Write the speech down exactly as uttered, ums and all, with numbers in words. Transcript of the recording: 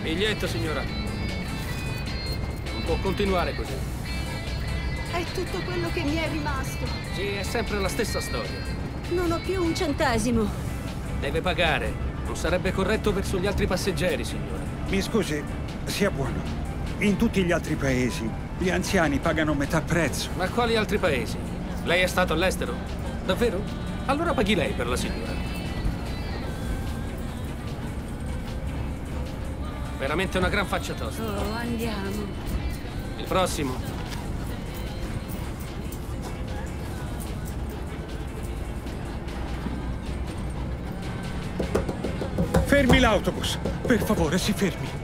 Biglietto, signora. Non può continuare così. È tutto quello che mi è rimasto. Sì, è sempre la stessa storia. Non ho più un centesimo. Deve pagare. Non sarebbe corretto verso gli altri passeggeri, signora. Mi scusi, sia buono. In tutti gli altri paesi, gli anziani pagano metà prezzo. Ma quali altri paesi? Lei è stato all'estero? Davvero? Allora paghi lei per la signora. Veramente una gran faccia tosta. Oh, andiamo. Il prossimo. Fermi l'autobus! Per favore, si fermi.